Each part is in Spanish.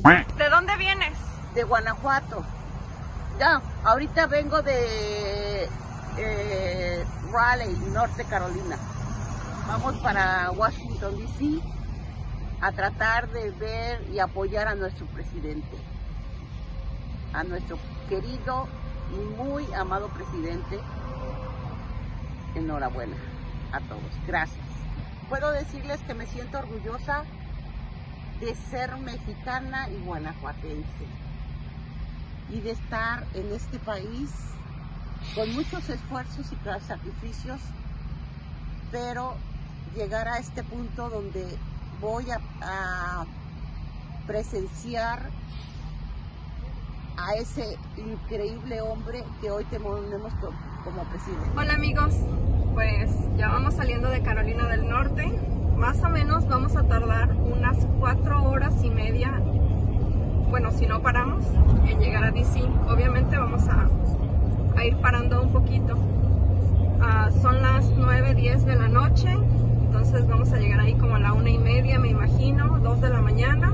¿De dónde vienes? De Guanajuato. Ya, ahorita vengo de Raleigh, Norte Carolina. Vamos para Washington, D.C. a tratar de ver y apoyar a nuestro presidente, a nuestro querido y muy amado presidente. Enhorabuena a todos. Gracias. Puedo decirles que me siento orgullosa de ser mexicana y guanajuatense y de estar en este país con muchos esfuerzos y sacrificios, pero llegar a este punto donde voy a presenciar a ese increíble hombre que hoy tenemos como presidente. Hola amigos, pues ya vamos saliendo de Carolina del Norte. Más o menos vamos a tardar unas 4 horas y media, bueno, si no paramos, en llegar a DC. Obviamente vamos a ir parando un poquito. Son las 9:10 de la noche, entonces vamos a llegar ahí como a la 1:30, me imagino, 2 de la mañana.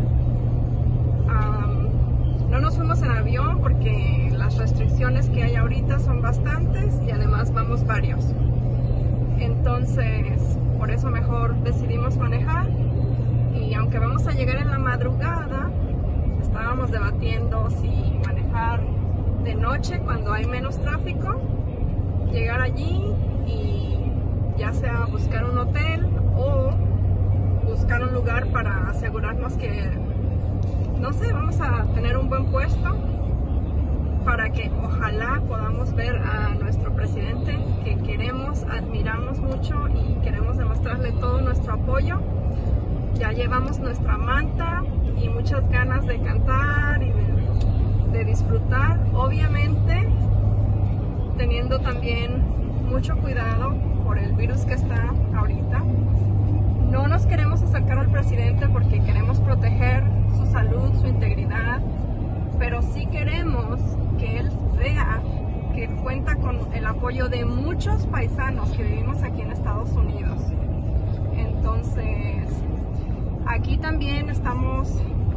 No nos fuimos en avión porque las restricciones que hay ahorita son bastantes y además vamos varios. Entonces, por eso mejor decidimos manejar. Y aunque vamos a llegar en la madrugada, estábamos debatiendo si manejar de noche cuando hay menos tráfico, llegar allí y ya sea buscar un hotel o buscar un lugar para asegurarnos que, no sé, vamos a tener un buen puesto para que ojalá podamos ver a nuestro presidente, que queremos, admiramos mucho y queremos demostrarle todo nuestro apoyo. Ya llevamos nuestra manta y muchas ganas de cantar y de disfrutar, obviamente teniendo también mucho cuidado por el virus que está ahorita. No nos queremos acercar al presidente porque queremos proteger su salud, su integridad, pero sí queremos que él vea que cuenta con el apoyo de muchos paisanos que vivimos aquí en Estados Unidos. Entonces, aquí también estamos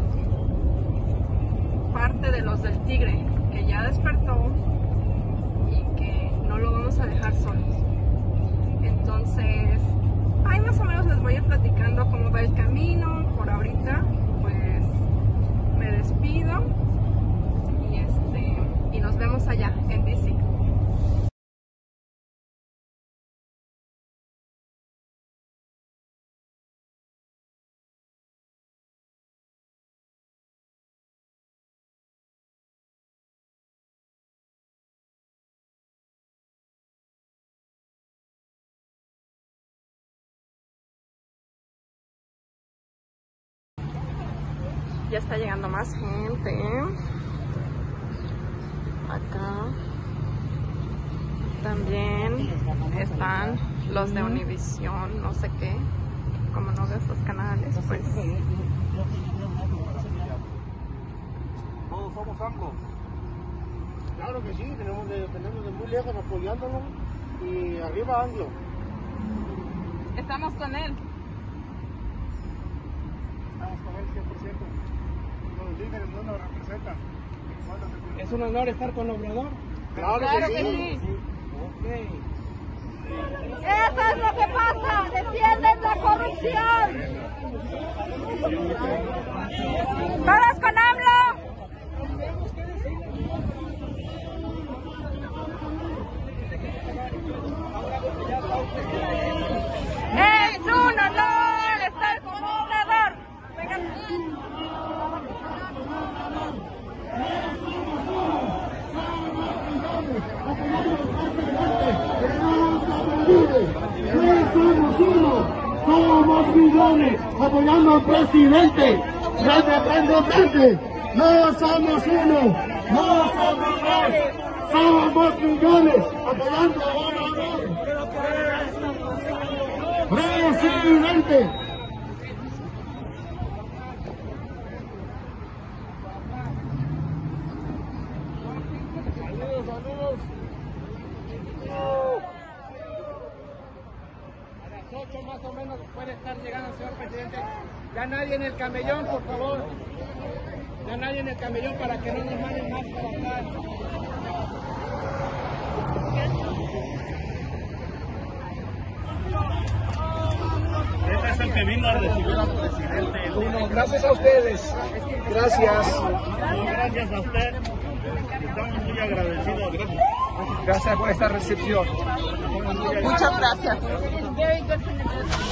parte de los del Tigre, que ya despertó y que no lo vamos a dejar solos. Entonces, ahí más o menos les voy a ir platicando cómo va el camino. Por ahorita, pues, me despido y nos vemos allá en DC. Ya está llegando más gente. Acá también están los de Univision, no sé qué, como no veo estos canales, pues. Todos somos AMLO. Claro que sí, tenemos de muy lejos apoyándolo y arriba AMLO. Estamos con él. Estamos con él 100%. Los líderes no nos representan. ¿Es un honor estar con Obrador? Claro que sí. Okay. Eso es lo que pasa, defienden la corrupción. ¡Todos con AMLO! Es un honor estar con Obrador. Somos millones apoyando al presidente. Independientemente, no somos uno, no somos dos, somos millones apoyando a Obrador. Presidente. Saludos. A las 8 más o menos puede estar llegando el señor presidente. Ya nadie en el camellón, por favor. Ya nadie en el camellón para que no nos manden más para acá. Él es el que vino a recibir al presidente. Gracias a ustedes. Gracias. Gracias a usted. Estamos muy agradecidos. Gracias por esta recepción. Muchas gracias.